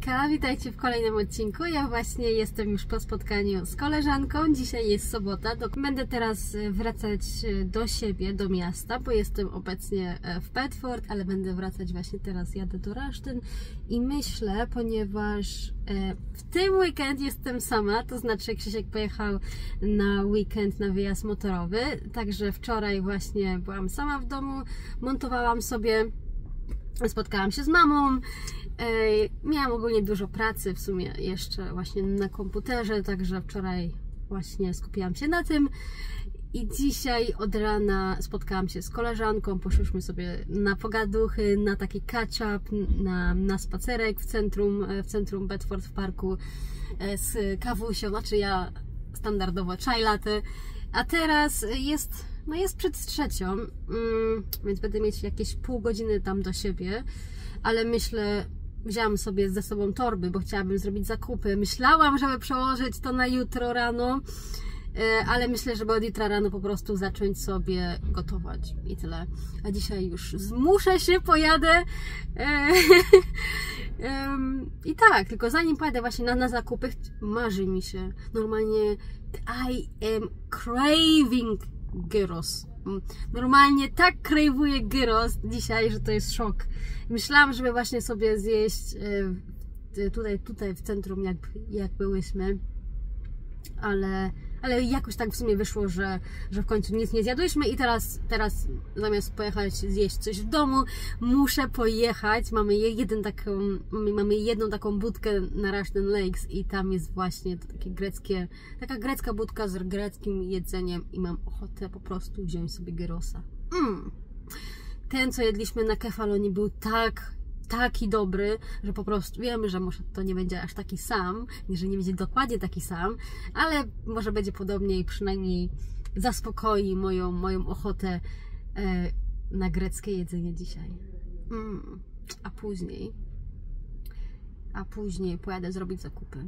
Hejka, witajcie w kolejnym odcinku. Ja właśnie jestem już po spotkaniu z koleżanką. Dzisiaj jest sobota. Będę teraz wracać do siebie, do miasta, bo jestem obecnie w Bedford, ale będę wracać właśnie teraz, jadę do Rushden i myślę, ponieważ w tym weekend jestem sama, to znaczy Krzysiek pojechał na weekend na wyjazd motorowy, także wczoraj właśnie byłam sama w domu, montowałam sobie, spotkałam się z mamą. Miałam ogólnie dużo pracy w sumie jeszcze właśnie na komputerze, także wczoraj właśnie skupiłam się na tym i dzisiaj od rana spotkałam się z koleżanką, poszłyśmy sobie na pogaduchy, na taki catch-up, na spacerek w centrum Bedford, w parku z kawusią, znaczy ja standardowo chai latte, a teraz jest przed 3:00, więc będę mieć jakieś pół godziny tam do siebie, ale myślę, wzięłam sobie ze sobą torby, bo chciałabym zrobić zakupy. Myślałam, żeby przełożyć to na jutro rano, ale myślę, żeby od jutra rano po prostu zacząć sobie gotować i tyle. A dzisiaj już zmuszę się, pojadę. I tak, tylko zanim pojadę właśnie na zakupy, marzy mi się normalnie, I am craving gyros. Normalnie tak crave'uję gyros dzisiaj, że to jest szok. Myślałam, żeby właśnie sobie zjeść tutaj w centrum, jak byłyśmy, ale jakoś tak w sumie wyszło, że w końcu nic nie zjadłyśmy i teraz zamiast pojechać zjeść coś w domu, muszę pojechać. Mamy jedną taką budkę na Rushden Lakes i tam jest właśnie taka grecka budka z greckim jedzeniem i mam ochotę po prostu wziąć sobie gyrosa. Ten, co jedliśmy na Kefalonie, był taki dobry, że po prostu wiemy, że może to nie będzie aż taki sam, że nie będzie dokładnie taki sam, ale może będzie podobnie i przynajmniej zaspokoi moją ochotę na greckie jedzenie dzisiaj. A później pojadę zrobić zakupy.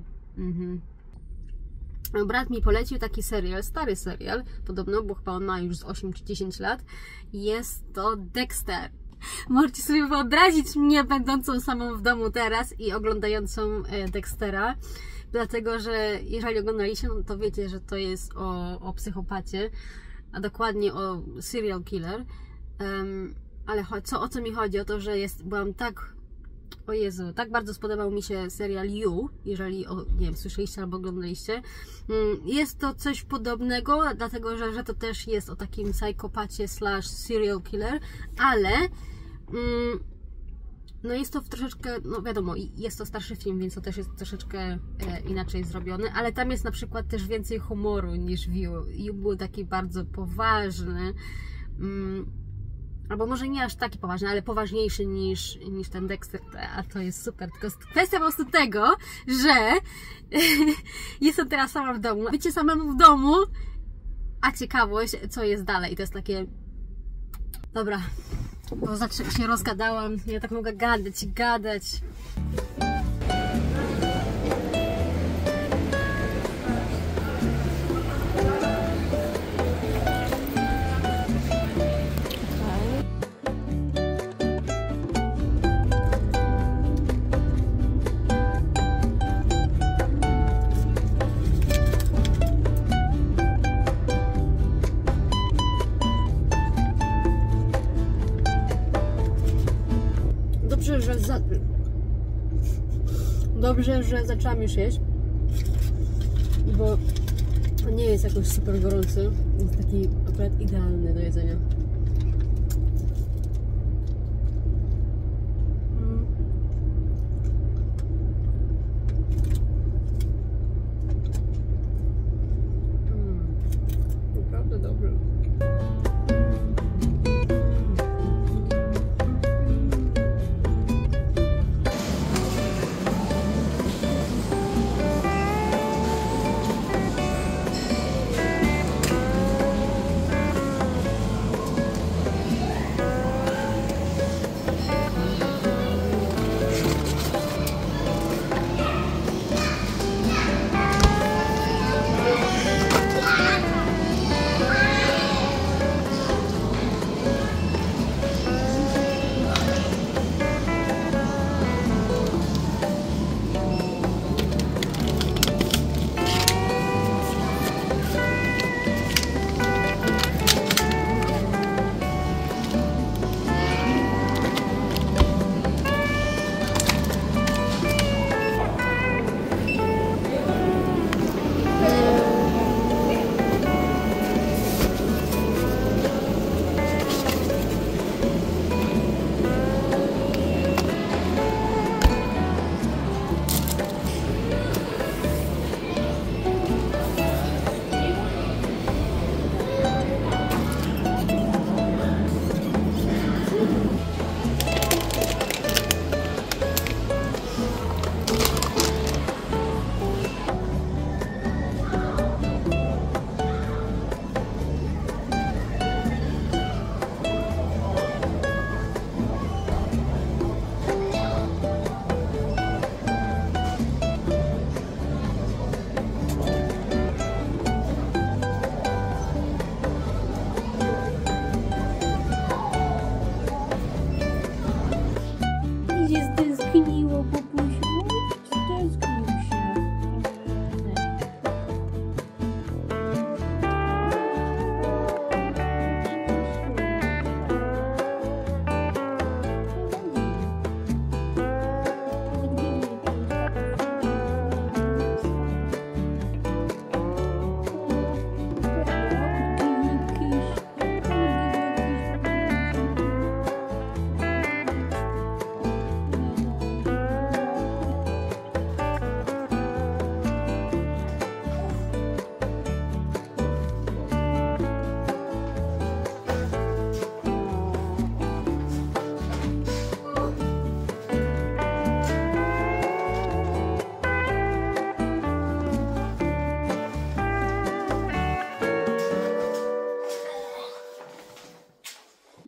Brat mi polecił taki serial, stary serial, podobno, bo chyba on ma już z 8 czy 10 lat. Jest to Dexter. Możecie sobie wyobrazić mnie będącą samą w domu teraz i oglądającą Dextera, dlatego że jeżeli oglądaliście, no to wiecie, że to jest o psychopacie, a dokładnie o serial killer. Ale o co mi chodzi? O to, że byłam tak... O Jezu, tak bardzo spodobał mi się serial You, jeżeli, nie wiem, słyszeliście albo oglądaliście. Jest to coś podobnego, dlatego że to też jest o takim psychopacie / serial killer, ale no jest to troszeczkę, no wiadomo, jest to starszy film, więc to też jest troszeczkę inaczej zrobiony, ale tam jest na przykład też więcej humoru niż w You. You był taki bardzo poważny, albo może nie aż taki poważny, ale poważniejszy niż ten Dexter, a to jest super. Tylko jest kwestia po prostu tego, że jestem teraz sama w domu. Bycie samemu w domu, a ciekawość, co jest dalej. To jest takie... Dobra, bo się rozgadałam. Ja tak mogę gadać. Dobrze, że zaczęłam już jeść, bo nie jest jakoś super gorący, jest taki akurat idealny do jedzenia. Naprawdę dobry.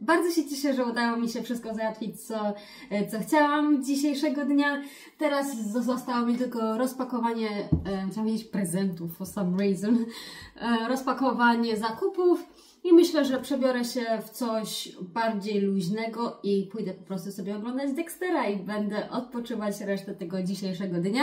Bardzo się cieszę, że udało mi się wszystko załatwić, co chciałam dzisiejszego dnia. Teraz zostało mi tylko rozpakowanie, chciałam powiedzieć prezentów for some reason, rozpakowanie zakupów i myślę, że przebiorę się w coś bardziej luźnego i pójdę po prostu sobie oglądać Dextera i będę odpoczywać resztę tego dzisiejszego dnia.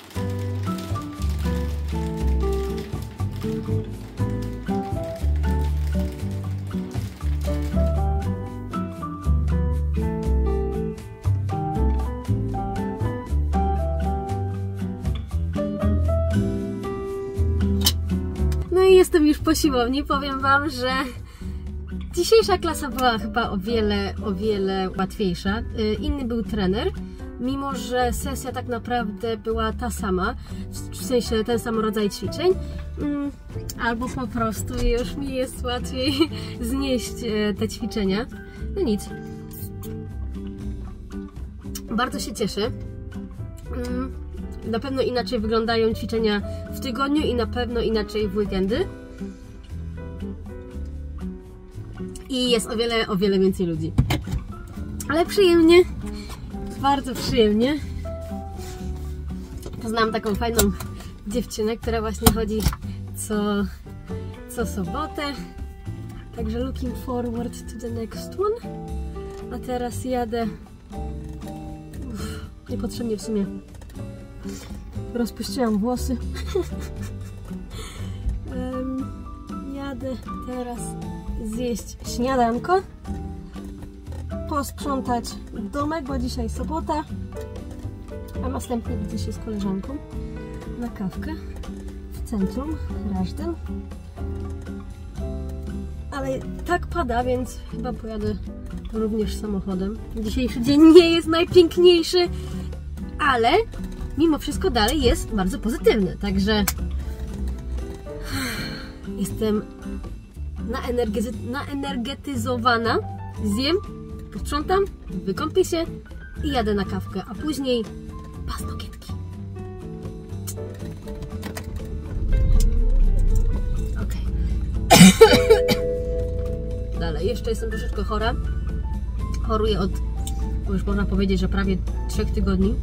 No i jestem już po siłowni. Powiem Wam, że dzisiejsza klasa była chyba o wiele łatwiejsza. Inny był trener, mimo że sesja tak naprawdę była ta sama, w sensie ten sam rodzaj ćwiczeń, albo po prostu już mi jest łatwiej znieść te ćwiczenia. No nic. Bardzo się cieszę. Na pewno inaczej wyglądają ćwiczenia w tygodniu i na pewno inaczej w weekendy. I jest o wiele więcej ludzi. Ale przyjemnie, bardzo przyjemnie. Poznałam taką fajną dziewczynę, która właśnie chodzi co sobotę. Także looking forward to the next one. A teraz jadę... niepotrzebnie w sumie. Rozpuściłam włosy. Jadę teraz zjeść śniadanko, posprzątać domek, bo dzisiaj sobota, a następnie widzę się z koleżanką na kawkę w centrum Rajden. Ale tak pada, więc chyba pojadę również samochodem. Dzisiejszy dzień nie jest najpiękniejszy, ale mimo wszystko dalej jest bardzo pozytywny, także jestem naenergetyzowana. Zjem, posprzątam, wykąpię się i jadę na kawkę, a później pasnokietki. Okej. Dalej, jeszcze jestem troszeczkę chora. Choruję od, bo już można powiedzieć, że prawie 3 tygodni.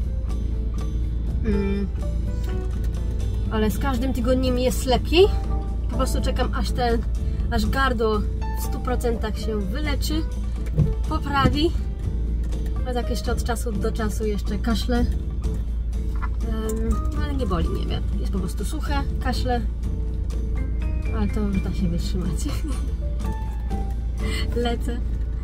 Ale z każdym tygodniem jest lepiej. Po prostu czekam, aż gardło w 100% się wyleczy, poprawi. A tak jeszcze od czasu do czasu jeszcze kaszle. Ale nie boli mnie, jest po prostu suche, kaszle. Ale to już da się wytrzymać. Lecę.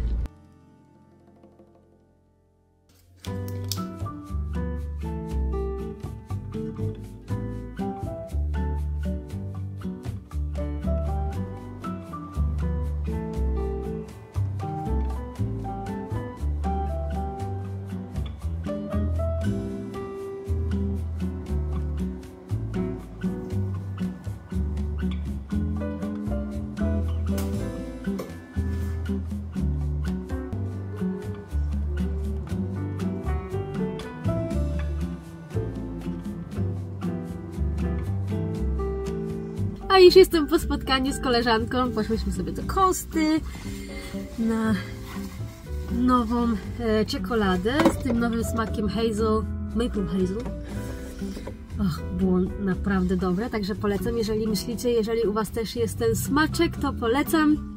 A już jestem po spotkaniu z koleżanką. Poszłyśmy sobie do Kosty na nową czekoladę z tym nowym smakiem maple hazel. Och, było naprawdę dobre, także polecam, jeżeli myślicie, jeżeli u Was też jest ten smaczek, to polecam.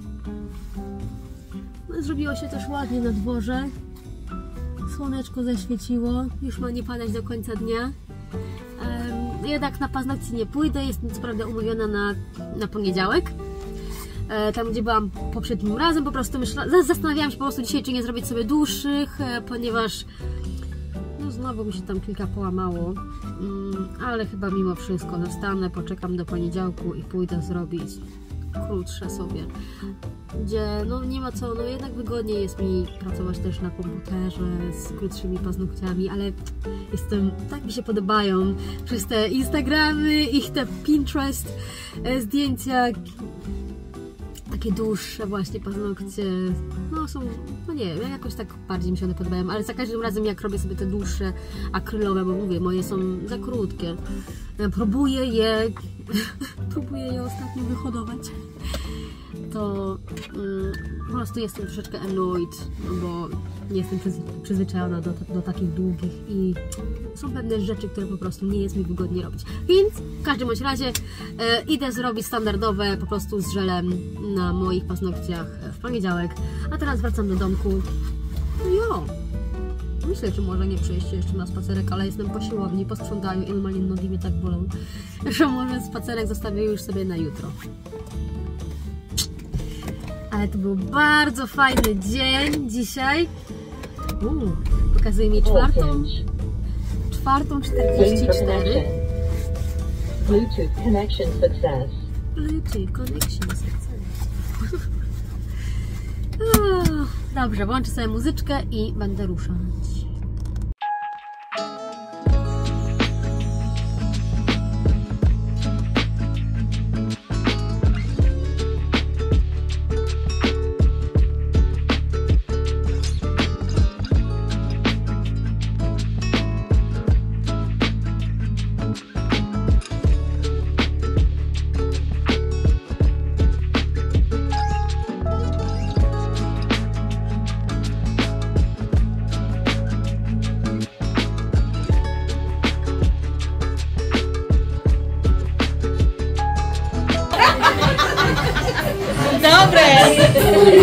No, zrobiło się też ładnie na dworze. Słoneczko zaświeciło, już ma nie padać do końca dnia. Jednak na paznokcie nie pójdę, jestem co prawda umówiona na poniedziałek. Tam, gdzie byłam poprzednim razem, po prostu zastanawiałam się po prostu dzisiaj, czy nie zrobić sobie dłuższych, ponieważ no znowu mi się tam kilka połamało, ale chyba mimo wszystko zostanę, poczekam do poniedziałku i pójdę zrobić krótsze sobie, gdzie no nie ma co, no jednak wygodniej jest mi pracować też na komputerze z krótszymi paznokciami, ale tak mi się podobają przez te Instagramy, ich te Pinterest zdjęcia, takie dłuższe właśnie paznokcie, no są, no nie wiem, jakoś tak bardziej mi się one podobają, ale za każdym razem jak robię sobie te dłuższe akrylowe, bo mówię, moje są za krótkie, próbuję je ostatnio wyhodować, to po prostu jestem troszeczkę annoyed, no bo nie jestem przyzwyczajona do takich długich i są pewne rzeczy, które po prostu nie jest mi wygodnie robić. Więc w każdym bądź razie idę zrobić standardowe po prostu z żelem na moich paznokciach w poniedziałek, a teraz wracam do domku. No jo, myślę, czy może nie przejść jeszcze na spacerek, ale jestem po siłowni, po sprzątaniu i normalnie nogi mnie tak bolą, że może spacerek zostawię już sobie na jutro. Ale to był bardzo fajny dzień dzisiaj. Pokazuje mi 4:44. Bluetooth connection success. Bluetooth connection success. Dobrze, włączę sobie muzyczkę i będę ruszać. Dobre!